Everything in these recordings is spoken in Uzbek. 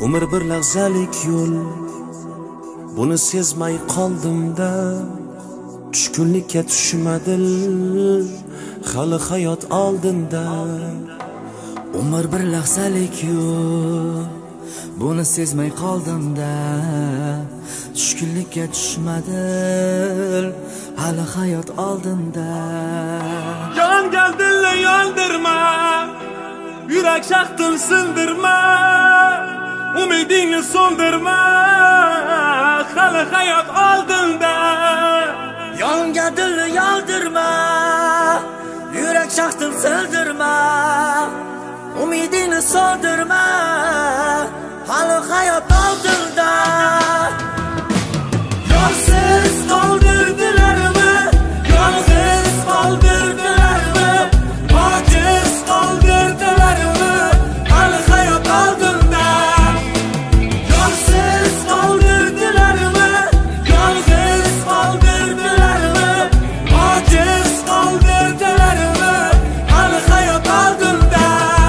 Umr bir lahzalik yo'l, buni sezmay qoldim-da. Tushkunlikka tushmadim, hali hayot oldinda. Umr bir lahzalik yo'l, buni sezmay qoldim-da. Tushkunlikka tushmadim, hali hayot oldinda. Yonga dilni yondirma, yurak shaxtin sindirma, umidingni so'ndirma, hali hayot oldinda. Yonga dilni yondirma, yurak shaxtin sindirma, umidingni so'ndirma, hali hayot oldinda. Yorsiz qoldirdilarmi, yolg'iz qoldirdilarmi, ojiz qoldirdilarmi, hali hayot oldinda. Yorsiz qoldirdilarmi, yolg'iz qoldirdilarmi, ojiz qoldirdilarmi, hali hayot oldinda.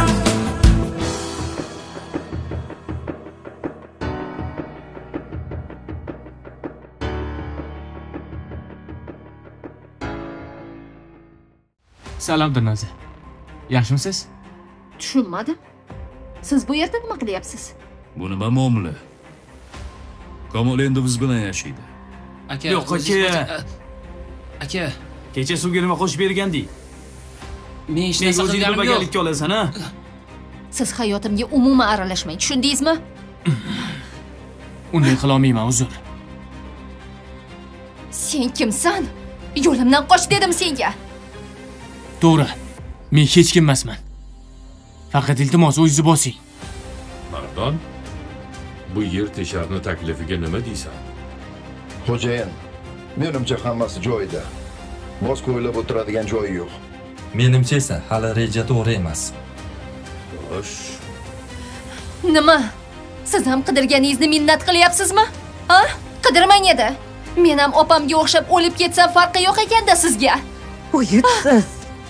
Salom Dilnoza. Yaxshimisiz? Tushunmadim. Siz bu yerda nima qilyapsiz? Bu nima muomala? Kamol endi biz bilan yashaydi. Aka, Yo'q, aka. Aka, Kecha suvga nima qo'shib berganding? men hech Nega narsa o'zing qilganim yo'q. bilmaganlikka olasan, ha? Siz hayotimga umuman aralashmang, tushundingizmi? Unday qila olmayman, uzr. Sen kimsan? Yo'limdan qoch dedim senga. To'g'ri. Men hech kim emasman. Faqat iltimos o'zingizni bosing. Mardon, bu yer tesharni taklifiga nima deysan? Xo'jayin, menimcha hammasi joyida. Boshqa o'ylab o'tiradigan joyi yo'q. Menimcha esa hali reja to'g'ri emas. Xo'sh, Nima? Siz ham qidirganingizni minnat qilyapsizmi? Ha? Qidirmang edi. Men ham opamga o'xshab o'lib ketsam farqi yo'q ekanda sizga. Uyitsiz.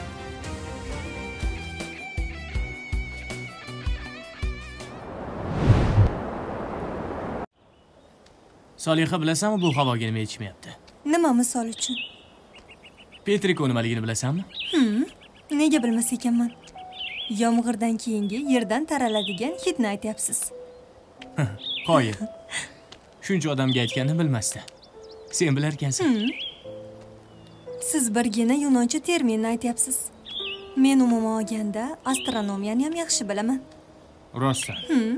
Soliha, bilasanmi bu havoga nima yetishmayapti? Nima misol uchun? Petriko nimaligini bilasanmi? Nega bilmas ekanman? Yomg'irdan keyingi yerdan taraladigan hidni aytyapsiz. Qoyil. Shuncha odamga aytganini bilmasdi. Sen bilar ekansan. Siz birgina yunoncha terminni aytyapsiz. Men umuman olganda astronomiyani ham yaxshi bilaman. Rostdan.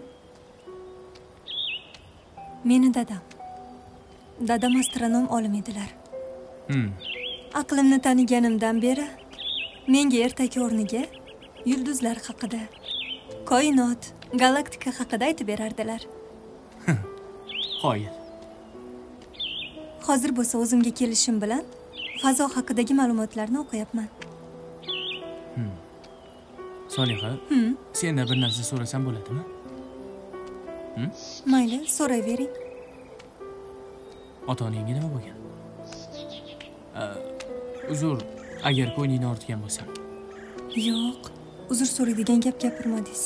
Meni dadam astronom olim edilar. Aqlimni taniganimdan beri menga ertaki o'rniga yulduzlar haqida, koinot, galaktika haqida aytib berardilar. Qoyil. Hozir bo'lsa o'zimga kelishim bilan fazo haqidagi ma'lumotlarni o'qiyapman. Soliha, sendan bir narsa so'rasam bo'ladimi? Mayli, so'rayvering. Ota-onangga nima bo'lgan? Uzr, agar ko'nglingni ortgan bo'lsam. Yo'q, uzr so'raydigan gap gapirmadingiz.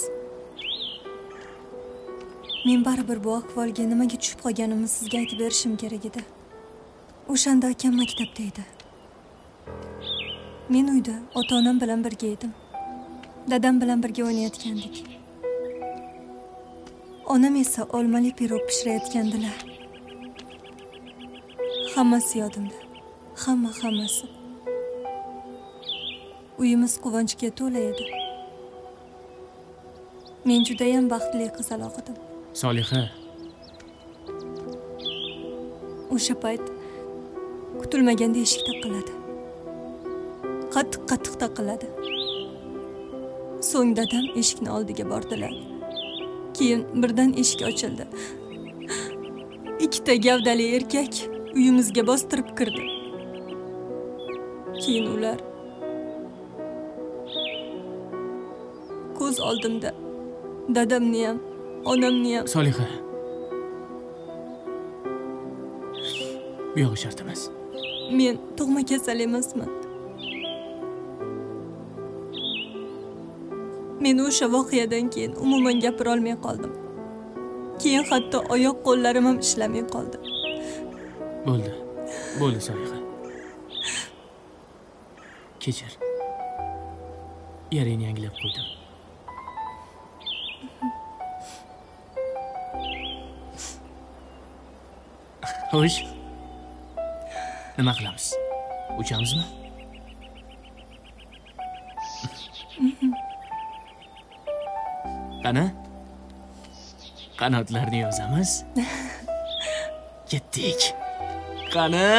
Men baribir bu ahvolga nimaga tushib qolganimni sizga aytib berishim kerak edi. O'shanda akam maktabda edi. Men uyda ota-onam bilan birga edim. Dadam bilan birga o'ynayotgandik. Onam esa olmali pirog pishirayotgandilar. Hammasi yodimda. Hammasi. Uyimiz quvonchga to'la edi. Men juda ham baxtli qizaloq edim. Soliha, O'sha payt kutilmaganda eshik taqilladi. Qattiq taqilladi. So'ng dadam eshikni oldiga bordilar. Keyin birdan eshik ochildi. Ikkita gavdali erkak uyimizga bostirib kirdi. Keyin ular ko'z oldimda dadamni ham, onamni ham. Soliha. Bu yo'q shart emas. Men tug'ma kasal emasman. Men o'sha voqeadan keyin umuman gapira olmay qoldim. Keyin hatto oyoq qo'llarim ham ishlamay qoldi. Bo'ldi. Bo'ldi Solixa. Kechir. Yaringni yangilab qo'ydim. Xo'sh. Nima qilamiz? Uchamizmi? Qani? Qanotlarni yozamiz. Ketdik. Qani?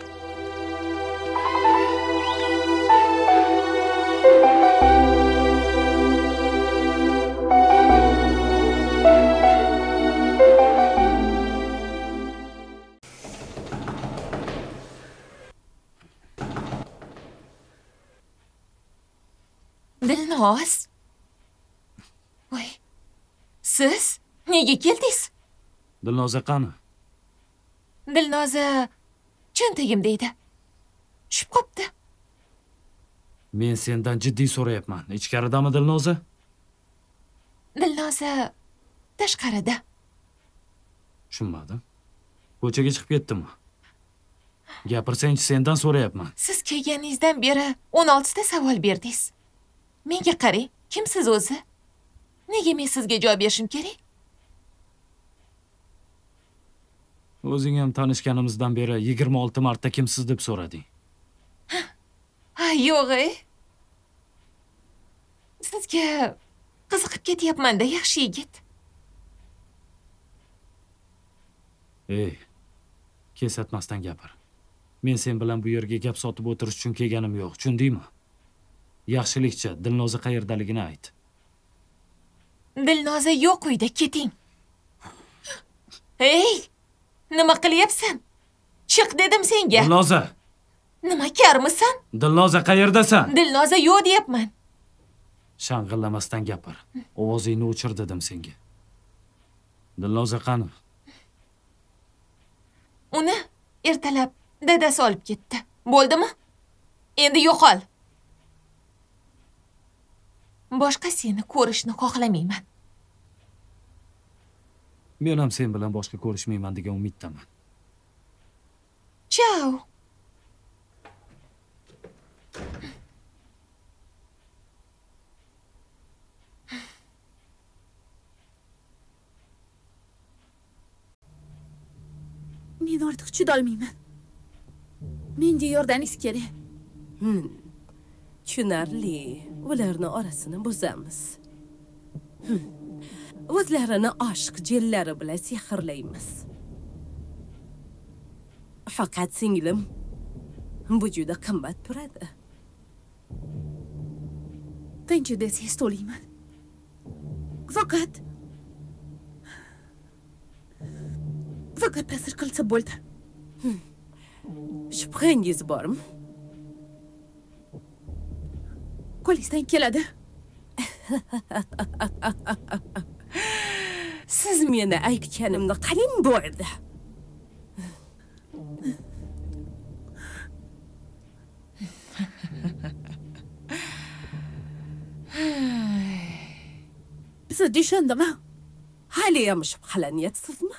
Dilnoz? Voy. Siz nega keldingiz? Dilnoza qani? Dilnoza cho'ntagimda edi. Tushib qopti. Men sendan jiddiy so'rayapman. Ichkaridami Dilnoza? Dilnoza tashqarida. Tushunmadim. Ko'chaga chiqib ketdimi? Gapirsangchi, sendan so'rayapman. Siz kelganingizdan beri 16 ta savol berdingiz. Menga qarang, kimsiz o'zi? Nega men sizga javob berishim kerak? O'zing ham tanishganimizdan beri 26 marta kimsiz deb so'rading. Ha, yo'q-e. Sizga qiziqib ketyapman-da, yaxshi yigit. Ey, kesatmasdan gapir. Men sen bilan bu yerga gap sotib o'tirish uchun kelganim yo'q, tushundingmi? Yaxshilikcha Dilnoza qayerdaligini ayt. Dilnoza yo'q uyda, keting. Ey, nima qilyapsan? Chiq dedim senga. Dilnoza! Nima karmisan? Dilnoza qayerdasan? Dilnoza yo'q deyapman. Shang'illamasdan gapir. Ovozingni o'chir dedim senga. Dilnoza qani? Uni ertalab dadasi olib ketdi. Bo'ldimi? Endi yo'qol. Boshqa seni ko'rishni xohlamayman. Men ham sen bilan boshqa ko'rishmayman degan umiddaman. Chao. Men ortiq chidolmayman. Menga yordaming kerak. Tushunarli. Ularni orasini buzamiz. O'zlarini aşk jellari bilan sehrlaymiz. Faqat singlim, bu juda qimmat turadi. Qancha desangiz to'layman. Faqat ta'sir qilsa bo'ldi. Shubhangiz bormi? Qo'lingizdan keladi. Siz meni aytganimni qiling bo'ldi. Siz tushundimi? Hali ham shubhalanyapsizmi?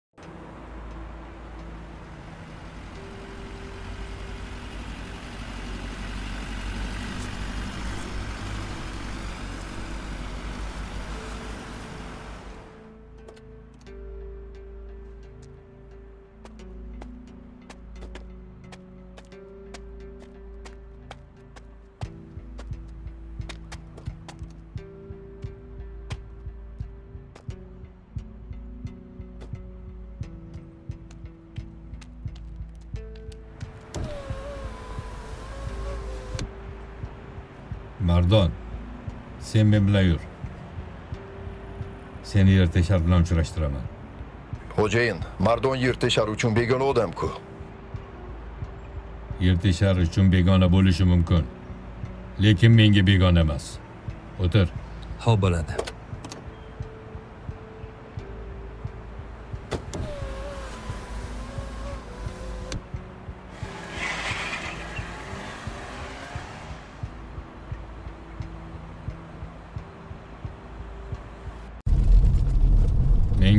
Mardon, sen men bilan yur. Seni Yerteshar bilan uchrashtiraman. Xo'jayin, Mardon Yerteshar uchun begona odam-ku. Yerteshar uchun begona bo'lishi mumkin, lekin menga begona emas. O'tir. Xo'p bo'ladi.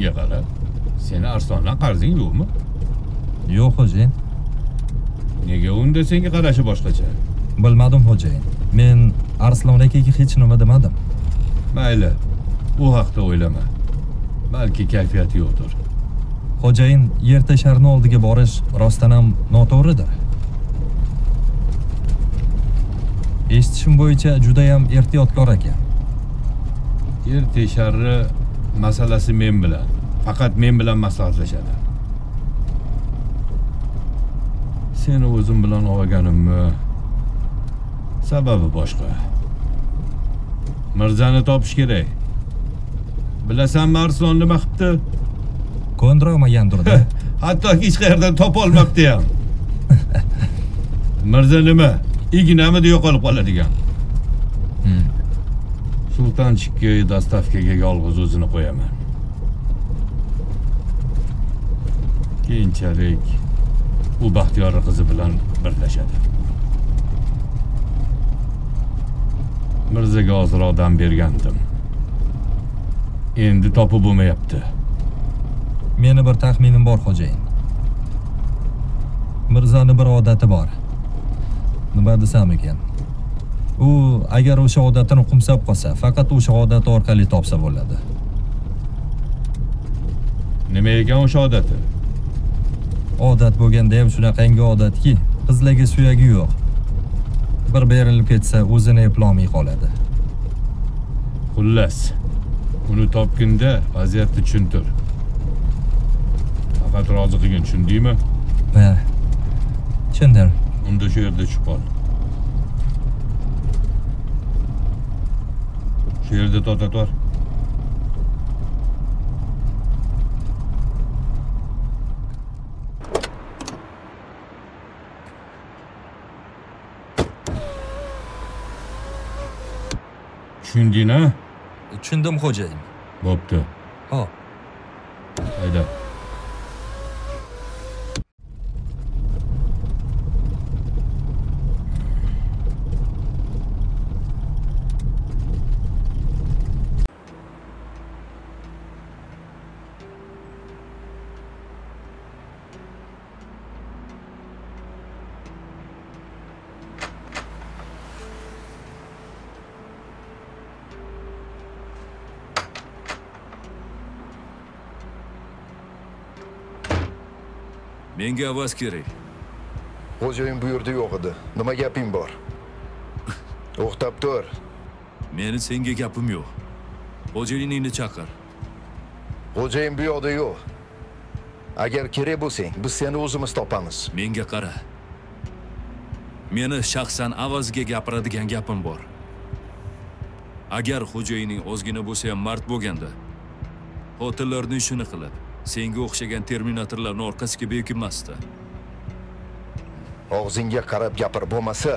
Menga qara. Seni Arslondan qarzing yo'qmi? Yo'q, xo'jayin. Nega unda senga qarashi boshqacha? Bilmadim, xo'jayin. Men Arslon akaga hech nima demadim. Mayli. U haqda o'ylama. Balki kayfiyati yo'qdir. Xo'jayin, yerta sharni oldiga borish rostdan ham noto'g'ridir. Eshitishim bo'yicha juda ham ehtiyotkor ekan. Yer tesharri masalasi men bilan. Faqat men bilan maslahatlashadi. Seni o'zim bilan olganimmi? Sababi boshqa. Mirzani topish kerak. Bilasanmi Arslon nima qilibdi? Ko'ndirolmagandir-da. Hatto hech qayerdan topa olmabdi ham. Mirza nima? Ignamida yo'qolib qoladigan. Sultonchikka dastavkaga yolg'iz o'zini qo'yaman. Keyinchalik u Baxtiyor qizi bilan birlashadi. Mirzaga ozroqdan bergandim. Endi topib bo'lmayapti. Meni bir taxminim bor, xo'jayin. Mirzani bir odati bor. Nima desam ekan? U agar o'sha odatini qumsab qolsa, faqat o'sha odati orqali topsa bo'ladi. Nima ekan o'sha odati? Odat bo'lganda ham shunaqangi odatki, qizlarga suyagi yo'q. Bir berilib ketsa, o'zini eplolmay qoladi. Xullas, uni topganda vaziyatni tushuntir. Faqat rozi qilgin, tushundingmi? Ha. Tushundim. Unda shu yerda tushib qol. Shu yerda to'xtator. Tushunding-a? Tushundim, xo'jayin. Bo'pti. Xo'p. Hayda. Menga avaz kerak. Xo'jayin bu yerda yo'q edi. Nima gaping bor? To'xtab tur. Meni senga gapim yo'q. Xo'jayiningni chaqir. Xo'jayin bu yoqda yo'q. Agar kerak bo'lsang, biz seni o'zimiz topamiz. Menga qara. Meni shaxsan avazga gapiradigan gapim bor. Agar xo'jayining ozgina bo'lsa ham mard bo'lganda, xotinlarning shuni qilib, senga o'xshagan terminatorlarning orqasiga bekinmasdi. Og'zingga qarab gapir bo'lmasa.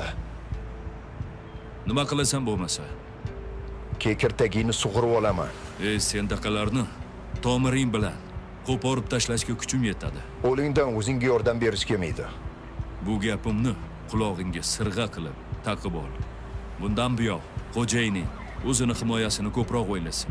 Nima qilasan bo'lmasa? Kekirtagingni sug'urib olaman. Sendaqalarni tomiring bilan qo'porib tashlashga kuchim yetadi. O'lingdan o'zingga yordam berish kelmaydi. Bu gapimni qulog'ingga sirg'a qilib taqib ol. Bundan buyoq xo'jayining o'zini himoyasini ko'proq o'ylasin.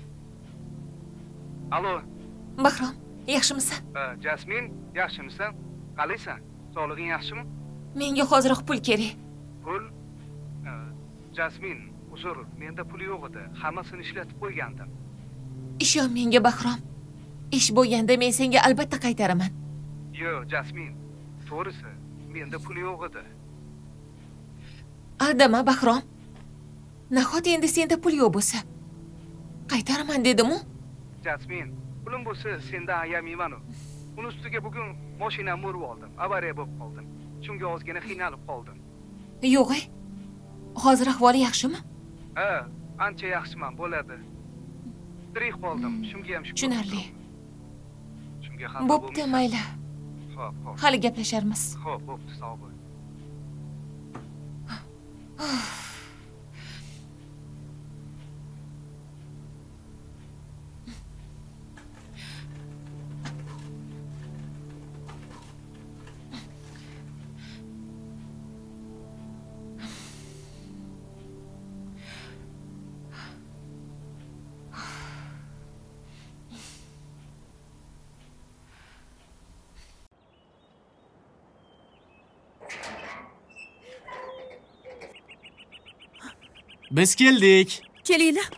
Alo. Bahrom, yaxshimisan? Jasmin, yaxshimisan? Qalaysan? Sog'lig'ing yaxshimi? Menga hozirroq pul kerak. Pul? Jasmin, uzr, menda pul yo'q edi. Hammasini ishlatib qo'ygandim. Ishon menga Bahrom. Ish bo'lganda men senga albatta qaytaraman. Yo'q, Jasmin. To'g'risi, menda pul yo'q edi. Aldama Bahrom. Nahot endi senda pul yo'q bo'lsa? Qaytaraman dedim-ku. Jasmin, pulim bo'lsa sendan ayamayman-ku. Uni ustiga bugun mashinamni urib oldim. Avariya bo'lib qoldim. Shunga ozgina qiynalib qoldim. Yo'q. Hozir ahvoli yaxshimi? Ha, ancha yaxshiman, bo'ladi. Tirik qoldim. Shunga ham shukur. Tushunarli. Shunga ham bo'pti, mayli. Xo'p, xo'p. Hali gaplasharmiz. Xo'p, bo'pti, sog' bo'l. Biz keldik. Kelinglar.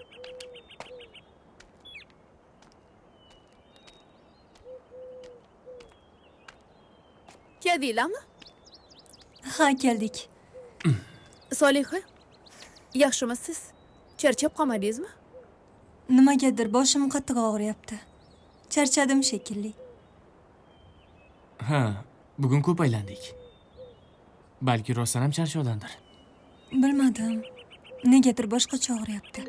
Keldinglarmi? Ha, keldik. Soliha, yaxshimisiz? Charchab qolmadingizmi? Nimagadir boshim qattiq og'riyapti. Charchadim shekilli. Ha, bugun ko'p aylandik. Balki rostdan ham charchoqdandir. Bilmadim. Negadir boshqacha og'riyapti.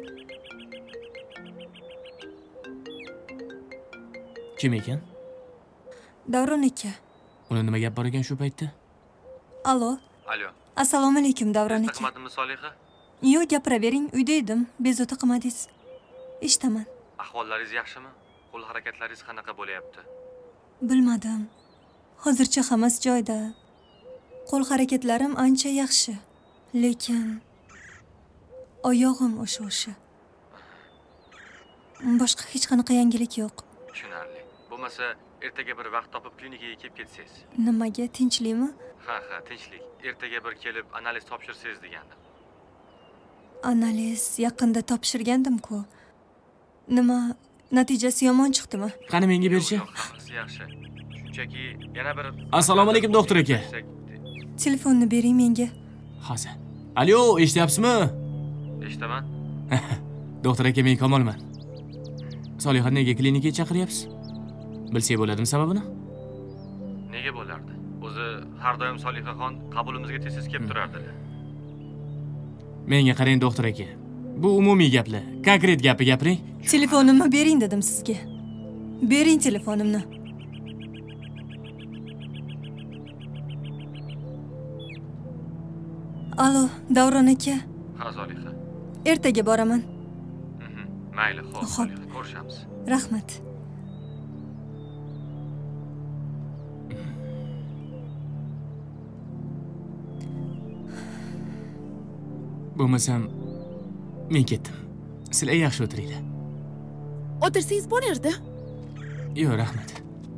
Kim ekan? Davron aka. Uni nima gap bor ekan shu paytda? Allo. Alo. Assalomu alaykum Davron aka. Taqmadimmi Soliha? Yo'q, gapiravering. Uyda edim. Bezovta qilmadingiz. Eshitaman. Ahvollaringiz yaxshimi? Qo'l harakatlaringiz qanaqa bo'layapti? Bilmadim. Hozircha hammasi joyida. Qo'l harakatlarim ancha yaxshi. Lekin oyog'im o'sha. Boshqa hech qanaqa yangilik yo'q. Tushunarli. Bo'lmasa, ertaga bir vaqt topib klinikaga kelib ketsangiz. Nimaga, tinchlikmi? Ha, tinchlik. Ertaga bir kelib analiz topshirsangiz degandim. Analiz yaqinda topshirgandim-ku. Nima, natijasi yomon chiqdimi? Qani menga berchi? Hammasi yaxshi. Shunchaki yana bir Assalomu alaykum doktor aka. Telefonni bering menga. Hozir. Alo, eshityapsizmi? Eshitaman. Doktor aka, men Kamolman. Soliha nega klinikaga chaqiryapsiz? Bilsak bo'ladimi sababini? Nega bo'lardi? O'zi har doim Solihaxon qabulimizga tez-tez kelib turardilar. Menga qarang doktor aka. Bu umumiy gaplar. Konkret gapni gapiring. Telefonimni bering dedim sizga. Bering telefonimni. Allo, Davron aka. Ha, Soliha. Ertaga boraman. Mayli, xo'p, ko'rishamiz. Rahmat. Bo'lmasam men ketdim. Sizlar yaxshi o'tiringlar. O'tirsangiz bo'lardi. Yo'q, rahmat.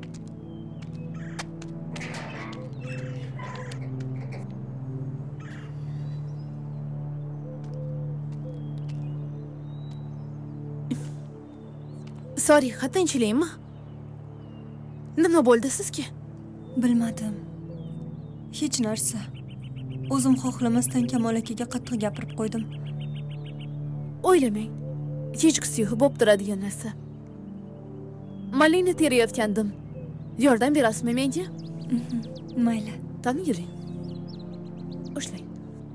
Soliha, tinchlikmi? Nima bo'ldi sizga? Bilmadim. Hech narsa. O'zim xohlamasdan Kamol akaga qattiq gapirib qo'ydim. O'ylamang. Kechqisi yo'q bo'lib turadigan narsa. Malina terayotgandim. Yordam berasizmi menga? Mayli. Qani yuring. Ushlang.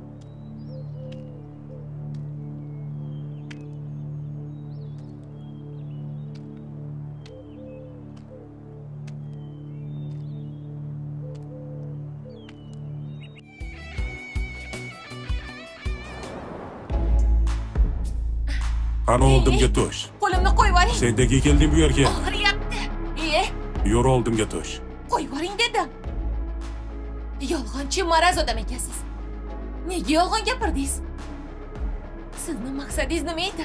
Qani oldimga to'sh. Qo'limni qo'yib yuboring. Sendagi keldim bu yerga. Og'riyapti. Yur oldimga to'sh. Qo'yib yuboring dedim. Yolg'onchi maraz odam ekansiz. Nega yolg'on gapirdingiz? Sizning maqsadingiz nima edi?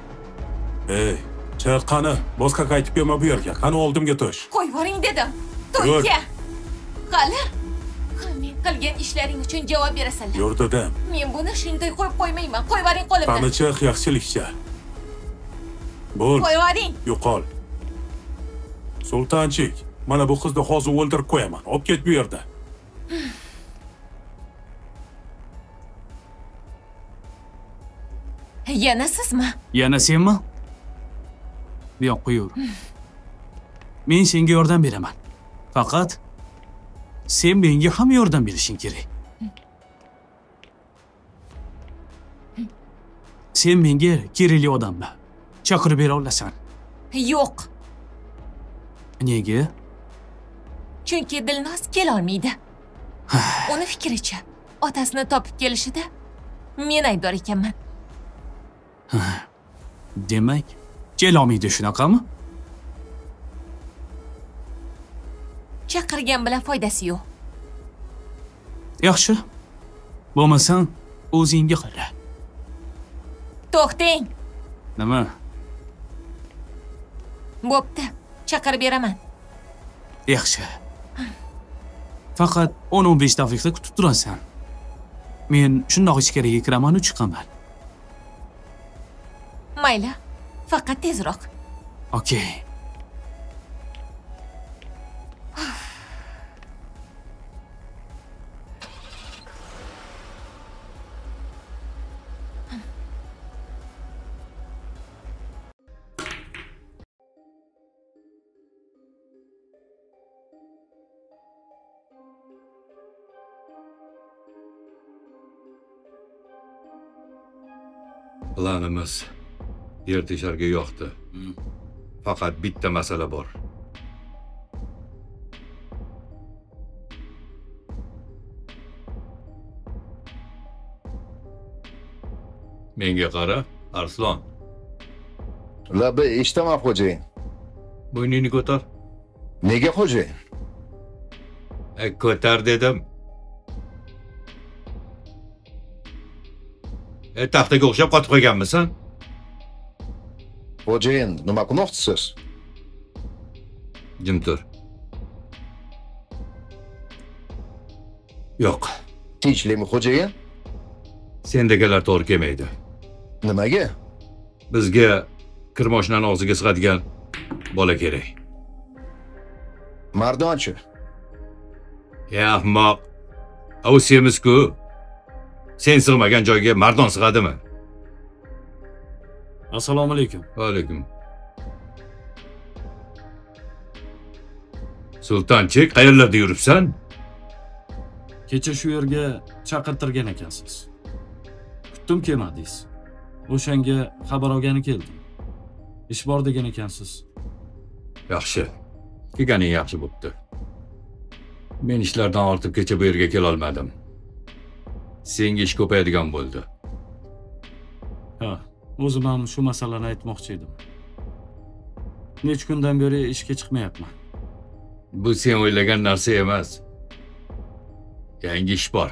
Chiq qani, boshqa qaytib kelma bu yerga. Qani oldimga to'sh. Qo'yib yuboring dedim. To'yga. Hali men qilgan ishlaring uchun javob berasanlar. Yur dadam. Men buni shunday qo'yib qo'ymayman. Qo'yib yuboring qo'limdan. Qanicha yaxshilikcha. Bo'l. Qo'yib yuboring. Yo'qol. Sultanchik, mana bu qizni hozir o'ldirib qo'yaman. Olib ket bu yerda. Yana sizmi? Yana senmi? Bu yoqqa yur. Men senga yordam beraman. Faqat sen menga ham yordam berishing kerak. Sen menga kerakli odamni chaqirib bera olasan. Yo'q. Nega? Chunki Dilnoz kela olmaydi. Uni fikricha, otasini topib kelishida men aybdor ekanman. Demak, kela olmaydi shunaqami? Chaqirgan bilan foydasi yo'q. Yaxshi. Bo'lmasang, o'zingga qara. To'xtang. Nima? Bo'pti, chaqirib beraman. Yaxshi. Faqat 10-15 daqiqa kutib turasan. Men shundoq ichkariga kiraman va chiqaman. Mayli, faqat tezroq. Okey. Planimiz yer tesharga yoqdi. Faqat bitta masala bor. Menga qara, Arslon. Labi eshitaman xo'jayin. Bo'yningni ko'tar. Nega xo'jayin? Ko'tar dedim. Taxtaga o'xshab qotib qo'yganmisan? Xo'jayin, nima qilmoqchisiz? Jim tur. Yo'q. Tinchlikmi xo'jayin? Sendagilar to'g'ri kelmaydi. Nimaga? Bizga kirmoshnani og'ziga sig'adigan bola kerak. Mardonchi. Ahmoq. U semiz-ku. Sen sig'magan joyga mardon sig'adimi? Assalomu alaykum. Va alaykum. Sultanchik, qayerlarda yuribsan? Kecha shu yerga chaqirtirgan ekansiz. Kutdim kelmadingiz. O'shanga xabar olgani keldim. Ish bor degan ekansiz. Yaxshi. Kelganing yaxshi bo'pti. Men ishlardan ortib kecha bu yerga kela olmadim. Senga ish ko'payadigan bo'ldi. Ha, o'zim ham shu masalani aytmoqchi edim. Necha kundan beri ishga chiqmayapman. Bu sen o'ylagan narsa emas. Yangi ish bor.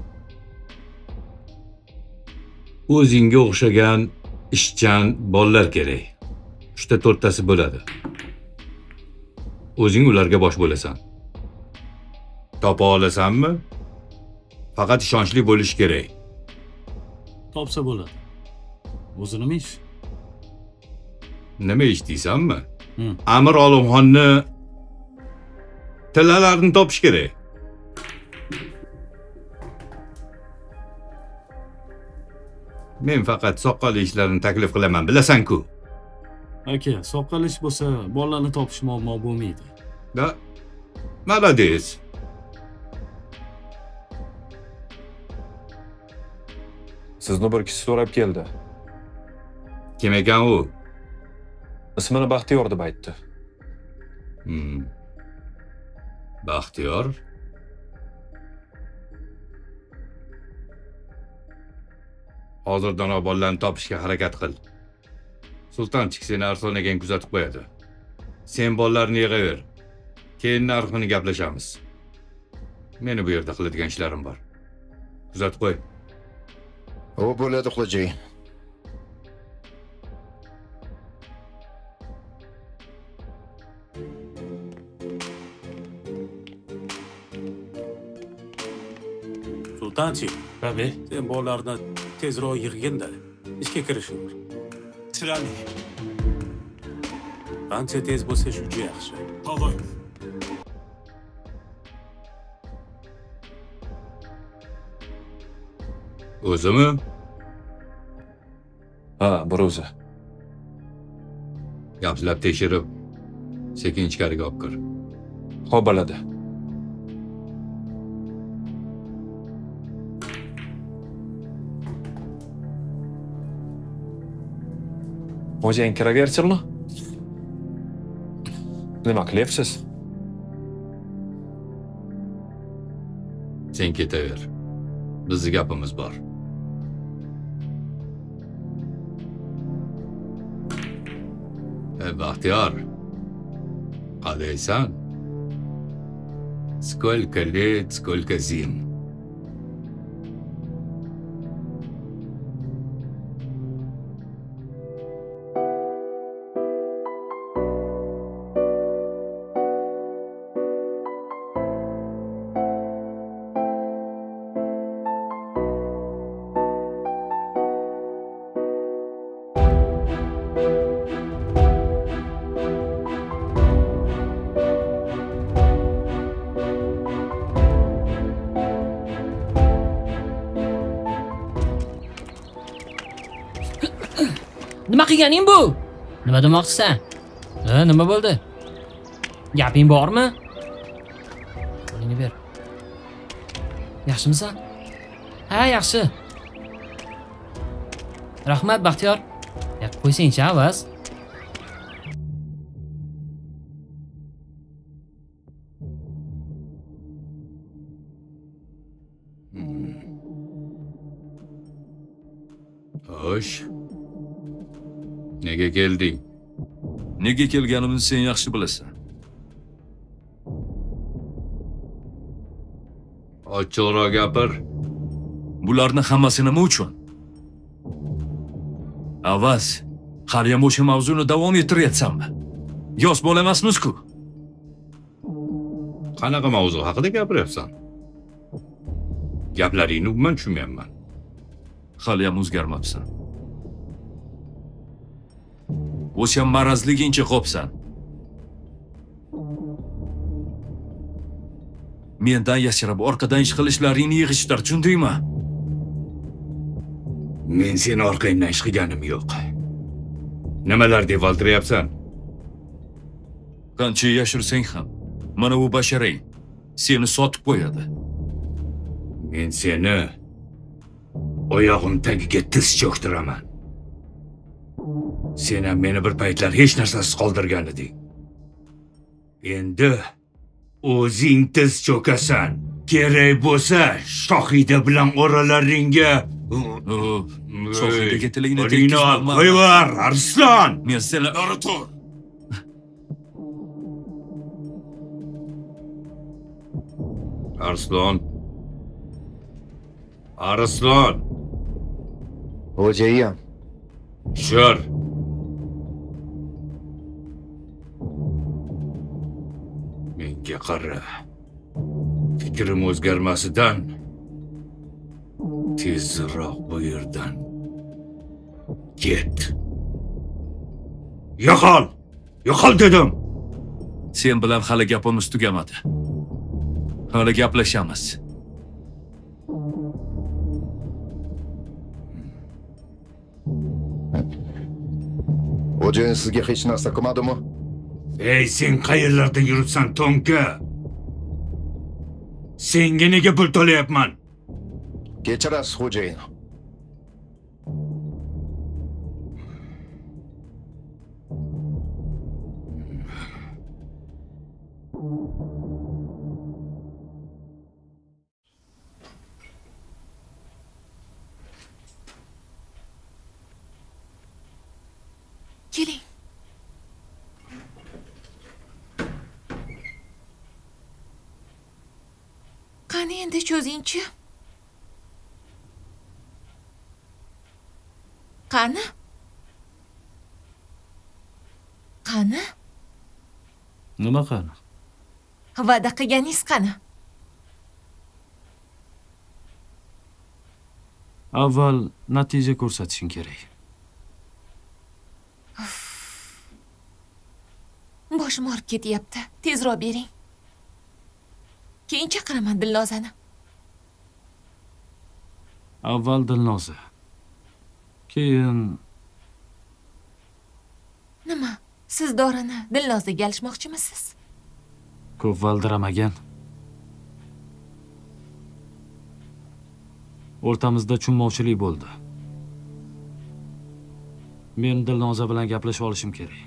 O'zingga o'xshagan ishchan bolalar kerak. 3-4tasi bo'ladi. O'zing ularga bosh bo'lasan. Topa olasanmi? Faqat ishonchli bo'lish kerak. Topsa bo'ladi. O'zi nima ish? Nima ish deysanmi? Amir Olimxonni tillalarini topish kerak. Men faqat soqqali ishlarni taklif qilaman, bilasan-ku. Aka, soqqali ish bo'lsa, bolalarni topish muammo bo'lmaydi. Da, malades. Sizni bir kishi so'rab keldi. Kim ekan u? Ismini Baxtiyor deb aytdi. Baxtiyor? Hozirdan bolalarni topishga harakat qil. Sultanchik seni Arslon ekan kuzatib qo'yadi. Sen bolalarni yig'aver. Keyin narxini gaplashamiz. Meni bu yerda qiladigan ishlarim bor. Kuzatib qo'y. O bo'ladi xo'jayin. Sultanchi, Tabii. sen bolalarni tezroq yig'gin-da, ishga kirishinglar. Chiroyli. Qancha tez bo'lsa shuncha yaxshi. Tog'oy. O'zimi? Ha, bir o'zi. Yaxshilab tekshirib, sekin ichkariga olib kir. Xo'p, bo'ladi. Xo'jayin kiraversinmi? Nima qilyapsiz? Sen ketaver. Bizning gapimiz bor. Baxtiyor. Qalaysan? Сколько лет, сколько зим. Nima qilganing bu? Nima demoqchisan? Nima bo'ldi? Gaping bormi? Qo'lingni ber. Yaxshimisan? Ha, yaxshi. Rahmat, Baxtiyor. Qo'ysang-chi, avaz. Xo'sh. Nega kelding? Nega kelganimizni sen yaxshi bilasan. Ochiqroq gapir. Bularni hammasi nima uchun? Avaz, qariyam o'sha mavzuni davom ettiryapsanmi? Yoz bola emasmiz-ku. Qanaqa mavzu haqida gapiryapsan? Gaplaringni umuman tushunmayapman. Hali ham o'zgarmabsan. O'sha marazligincha qopsan. Mendan yashirib orqadan ish qilishlaringni yig'ishtir, tushundingmi? Men seni orqangdan ish qilganim yo'q. Nimalar deb valtiryapsan? Qancha yashirsang ham, mana bu basharang seni sotib qo'yadi. Men seni oyog'im tagiga tiz cho'ktiraman. Sen ham meni bir paytlar hech narsasiz qoldirgan eding. Endi o'zing tiz cho'kasan. Kerak bo'lsa, Shohida bilan oralaringga Shohidaga tilingni tekkizma. Qo'yvar, Arslon. Men seni tur. Arslon. Arslon. Xo'jayin. Shur. Menga qara. Fikrim o'zgarmasidan tezroq bu yerdan ket. Yo'qol! Yo'qol dedim. Sen bilan hali gapimiz tugamadi. Hali gaplashamiz. Xo'jayin sizga hech narsa qilmadimi? Ey, sen qayerlarda yuribsan, Tonka? Senga nega pul to'layapman? Kechirasiz, xo'jayin. Keling. Qani endi cho'zing-chi? Qani? Qani? Nima qani? Va'da qilganingiz qani? Avval natija ko'rsatishing kerak. Boshim og'rib ketyapti. Tezroq bering. Keyin chaqiraman Dilnozani. Avval Dilnoza. Keyin nima? Siz dorini Dilnozaga alishmoqchimisiz? ko'p valdiramagan. O'rtamizda tushunmovchilik bo'ldi. Men Dilnoza bilan gaplashib olishim kerak.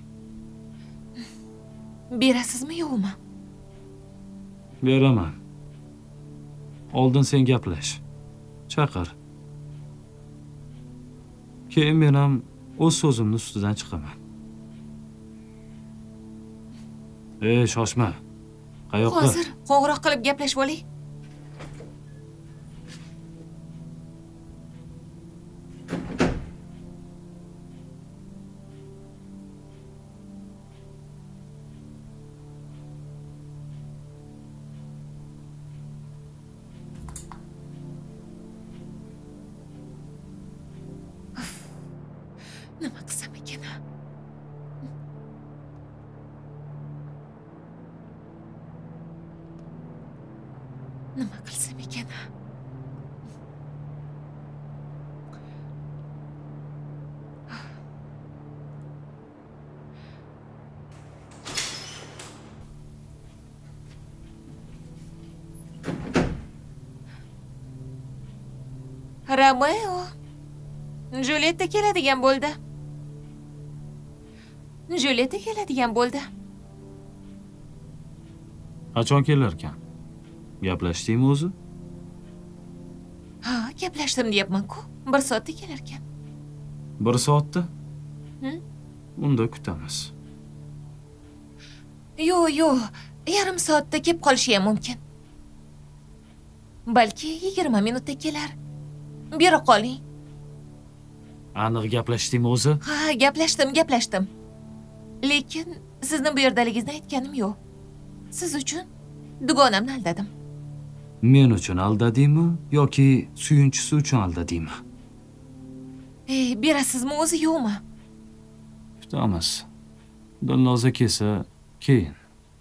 Berasizmi yo'qmi? Beraman. Oldin sen gaplash. Chaqir. Keyin men ham o'z so'zimni ustidan chiqaman. Shoshma. Qayoqqa? Hozir qo'ng'iroq qilib gaplashib oling. Nima qilsam ekan? Nima qilsam ekan? Romeo, Julietta keladigan bo'ldi. Julietta keladigan bo'ldi. Qachon kelar ekan? Gaplashdingmi o'zi? Ha, gaplashdim deyapman-ku. 1 soatda kelar ekan. 1 soatda? Unda kutamiz. Yo'q, yarim soatda kelib qolishi ham mumkin. Balki 20 minutda kelar. Bera qoling. Aniq gaplashdingmi o'zi? Ha, gaplashdim. Lekin sizni bu yerdaligingizni aytganim yo'q. Siz uchun dugonamni aldadim. Men uchun aldadingmi yoki suyunchisi uchun aldadingmi? Berasizmi o'zi yo'qmi? Kutamiz. Dilnoza kelsa, keyin.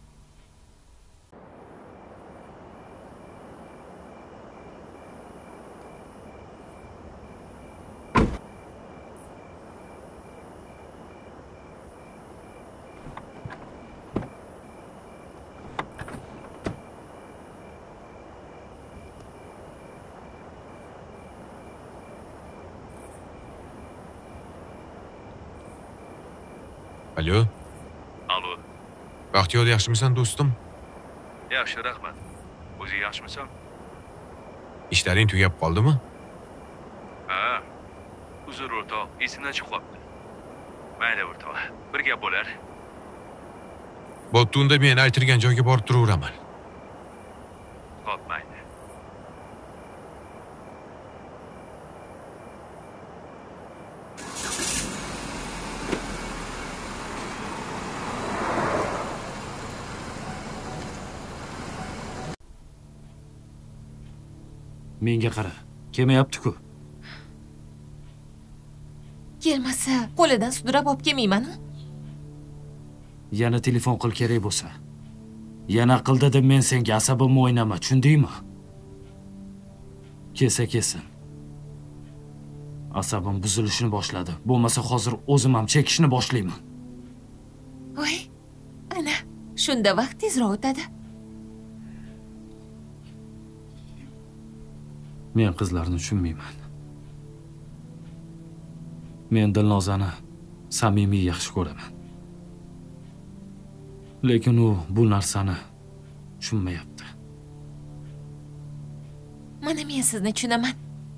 Alo. Alo. Baxtiyor, yaxshimisan do'stim? Yaxshi, rahmat. O'zi yaxshimisan? Ishlaring tugab qoldimi? Ha. Uzr o'rtoq, esimdan chiqib qoldi. Mayli o'rtoq, bir gap bo'lar. Bo'pti, unda men aytilgan joyga borib turaveraman. Xo'p, mayli. Menga qara, kelmayapti-ku. Kelmasa, qo'lidan sudrab olib kelmayman. Yana telefon qil kerak bo'lsa. Yana qildi deb men senga asabimni o'ynama, tushundingmi? Kelsin. Asabim buzilishni boshladi. Bo'lmasa hozir o'zim ham chekishni boshlayman. Voy, ana, shunda vaqt tezroq o'tadi. Men qizlarni tushunmayman. Men Dilnozani samimiy yaxshi ko'raman. Lekin u bu narsani tushunmayapti. Mana men sizni tushunaman.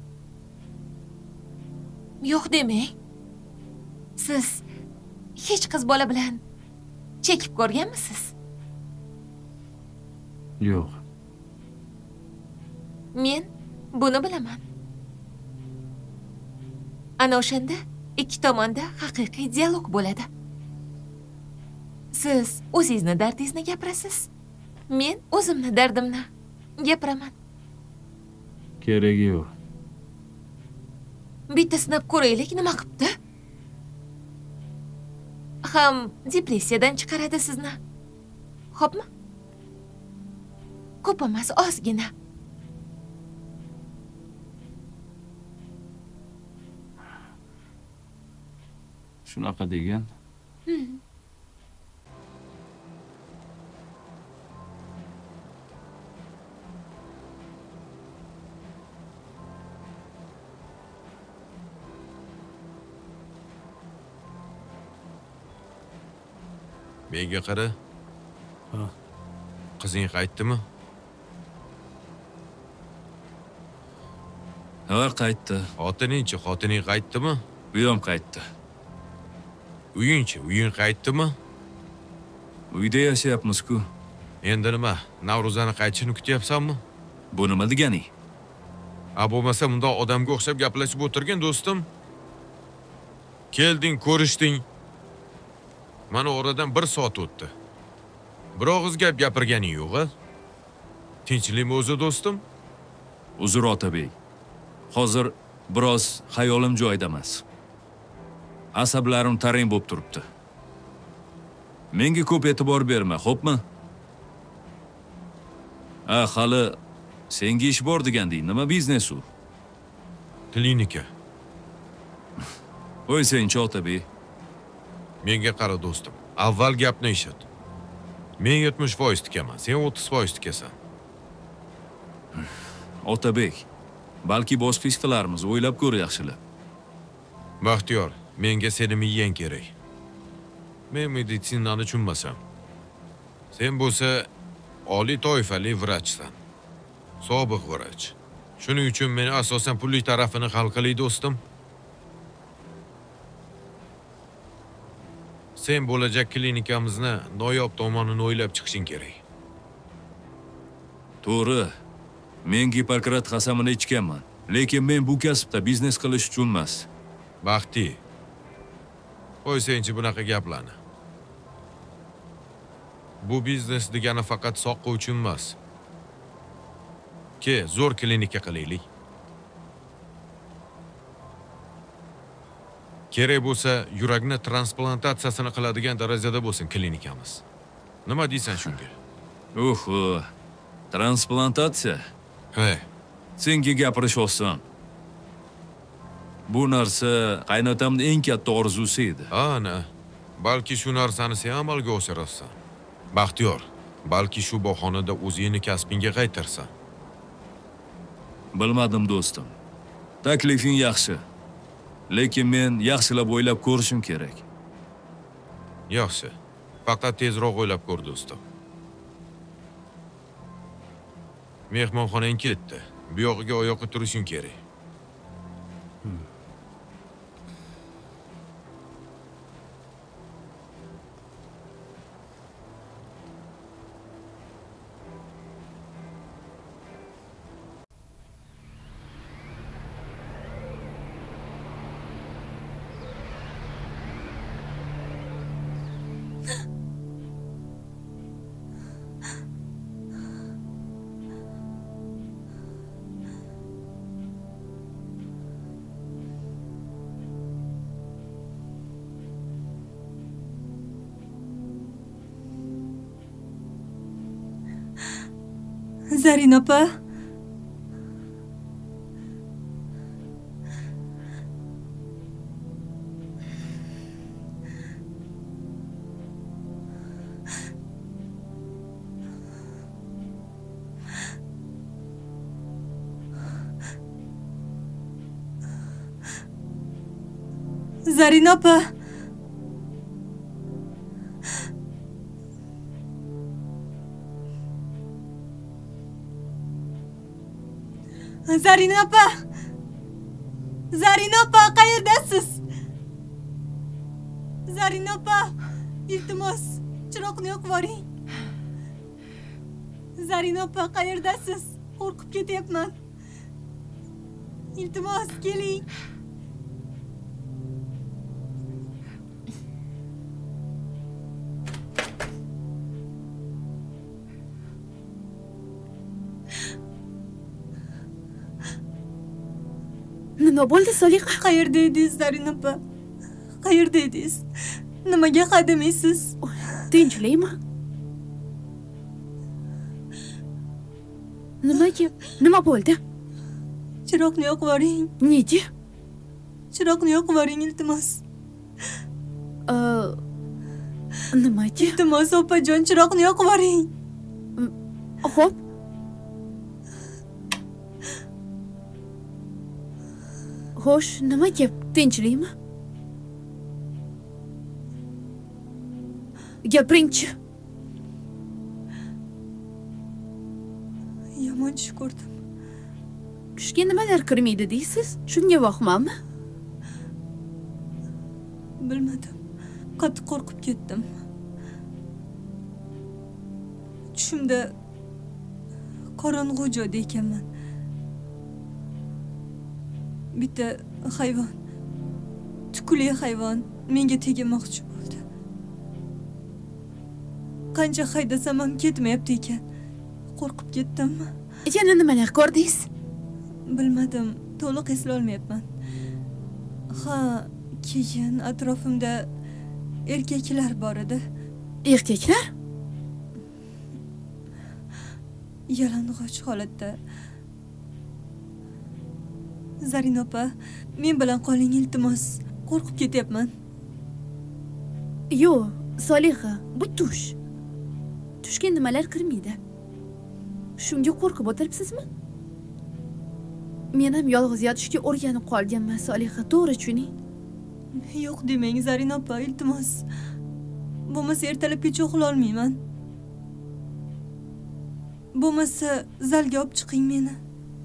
Yo'q demang. Siz hech qiz bola bilan chekib ko'rganmisiz? Yo'q. Men buni bilaman. Ana o'shanda ikki tomonda haqiqiy dialog bo'ladi. Siz o'zingizni dardingizni gapirasiz. Men o'zimni dardimni gapiraman. Keragi yo'q. Bitta sinab ko'raylik, nima qilibdi? Ham depressiyadan chiqaradi sizni. Xo'pmi? Ko'p emas, ozgina. Shunaqa degan. Menga qara. Qizing qaytdimi? Ha, qaytdi. Xotining qaytdimi? U ham qaytdi. Uying qaytdimi? Uyda yashayapmiz-ku. Endi nima? Navro'zani qaytishini kutyapsanmi? Bu nima deganing? Bo'lmasa bundoq odamga o'xshab gaplashib o'tirgin, do'stim. Kelding, ko'rishding. Mana oradan 1 soat o'tdi. Bir og'iz gap gapirganing yo'q-a? Tinchlikmi o'zi, do'stim? Uzr Otabek. Hozir biroz xayolim joyida emas. Asablarim tarang bo'lib turibdi. Menga ko'p e'tibor berma, xo'pmi? Hali senga ish bor deganding. Nima biznes u? Klinika. Qo'ysang-chi Otabek. Menga qara, do'stim. Avval gapni eshit. Men 70% tikaman, sen 30% tikasan. Otabek, balki boshqa ish qilarmiz, o'ylab ko'r yaxshilab. Baxtiyor, menga seni miyan kerak. Men meditsinani tushunmasam. Sen bo'lsa oliy toifali vrachsan. Sobiq vrach. Shuning uchun meni asosan pulli tarafini hal qilay, do'stim. Sen bo'lajak klinikamizni noyob tomonini o'ylab chiqishing kerak. To'g'ri. Men Gipokrat qasamini ichganman, lekin men bu kasbda biznes qilish uchun emas. Baxti. Qo'ysangchi bunaqa gaplarni. Bu biznes degani faqat soqqa uchun emas. Zo'r klinika qilaylik. Kerak bo'lsa, yurakni transplantatsiyasini qiladigan darajada bo'lsin klinikamiz. Nima deysan shunga? Transplantatsiya? Senga gapirish oson. Bu narsa qaynotamning eng katta orzusi edi. Ana, balki shu narsani sen amalga oshirarsan. Baxtiyor, balki shu bahonada o'zingni kasbingga qaytarsan. Bilmadim, do'stim. Taklifing yaxshi. Lekin men yaxshilab o'ylab ko'rishim kerak. Yaxshi. Faqat tezroq o'ylab ko'r, do'stim. Mehmonxonang ketdi. Bu yog'iga oyoqqa turishing kerak. Zarina opa. Zarina opa. Zarina opa! Zarina opa, qayerdasiz? Zarina opa, iltimos, chiroqni yoqib yuboring. Zarina opa, qayerdasiz? Qo'rqib ketyapman. Iltimos, keling. nima bo'ldi Soliha? Qayerda edingiz Zarin opa? Qayerda edingiz? Nimaga qadamaysiz? Tinchlikmi? Nima bo'ldi? Chiroqni yoqib yuboring. Nega? Chiroqni yoqib yuboring iltimos. Nimaga? Iltimos opajon, chiroqni yoqib yuboring. Xo'p. Xo'sh, nima gap? Tinchlikmi? Gapiringchi. Yomon tush ko'rdim. Tushga nimalar kirmaydi deysiz? Shunga vahmanmi? Bilmadim. Qattiq qo'rqib ketdim. Tushimda qorong'u joyda ekanman. Bitta hayvon, tukli hayvon menga tegmoqchi bo'ldi. Qancha haydasam ham ketmayapti ekan. Qo'rqib ketdimmi? Yana nimalar ko'rdingiz? Bilmadim, to'liq eslay olmayapman. Ha, keyin atrofimda erkaklar bor edi. Erkaklar? Yalang'och holatda. Zarin opa, men bilan qoling iltimos. Qo'rqib ketyapman. Yo'q, Soliha, bu tush. Tushga nimalar kirmaydi. Shunga qo'rqib o'tiribsizmi? Men ham yolg'iz yotishga o'rganib qolganman, Soliha, to'g'ri tushuning. Yo'q demang, Zarin opa, iltimos. Bo'lmasa ertalabgacha uxlay olmayman. Bo'lmasa zalga olib chiqing meni.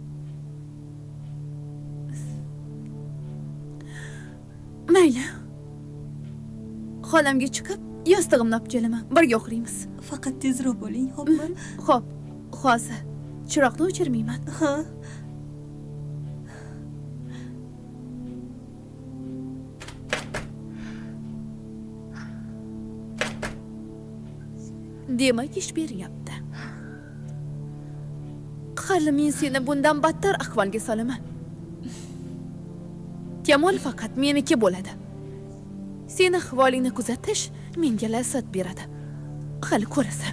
Mayli. Xolamga chiqib, yostig'imni olib kelaman. Birga uxlaymiz. Faqat tezroq bo'ling, xo'pmi? Xo'p, hozir. Chiroqni o'chirmayman. Ha. Demak, ish beryapti. Hali men seni bundan battar ahvolga solaman. Kamol faqat meniki bo'ladi. Seni ahvolingni kuzatish menga lazzat beradi. Hali ko'rasan.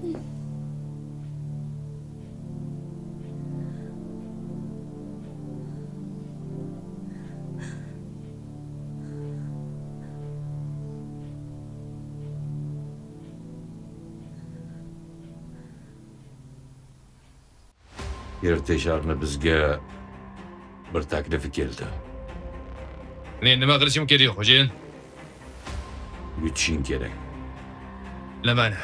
Ertasharni bizga bir taklifi keldi. Men nima qilishim kerak, xo'jayin? Yutishing kerak. Nimani?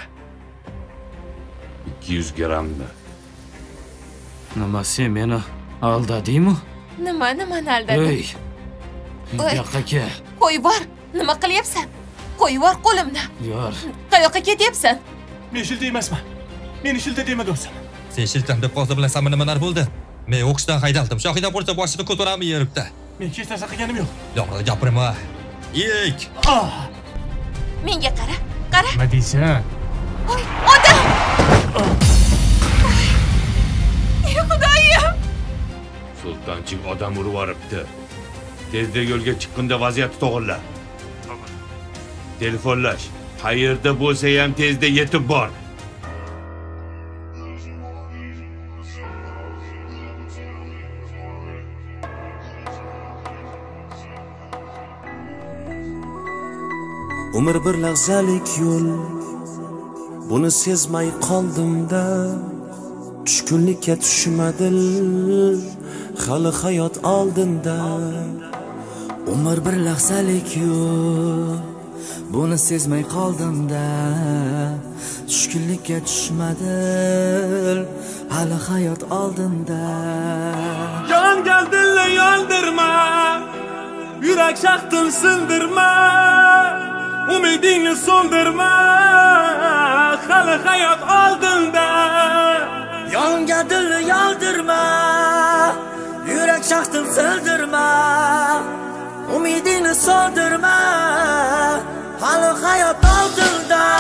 200 grammni. Nima, sen meni aldadingmi? Nimani aldadim? Ey. Yoqqa kel. Qo'yib bor. Nima qilyapsan? Qo'yib bor qo'limni. Yor. Qayoqqa ketyapsan? Men shilda emasman. Meni shilda dema do'stim. Sen shiltam deb qo'zda bilasanmi nimalar bo'ldi? Men o'qishdan haydaldim. Shohida bo'lsa boshini ko'tarami yeribdi. Men hech narsa qilganim yo'q. Yo'q, gapirma. Yek. Menga qara. Qara. Nima deysan? Voy, odam! Ey Xudoyim! Sultonchik odam urib yoribdi. Tezda yo'lga chiqqanda vaziyatni to'g'irla. Telefonlash. Qayerda bo'lsa ham tezda yetib bor. Umr bir lahzalik yo'l, buni sezmay qoldim-da. Tushkunlikka tushmadi, hali hayot oldinda. Umr bir lahzalik yo'l, buni sezmay qoldim-da. Tushkunlikka tushmadi, hali hayot oldinda. Jon geldinle yoldirma, yurak shaxtin sindirma. Umidini so'ndirma, hali hayot oldinda. Yonga dilni yoldirma, yurak shaxtin sildirma. Umidini so'ndirma, hali hayot oldinda.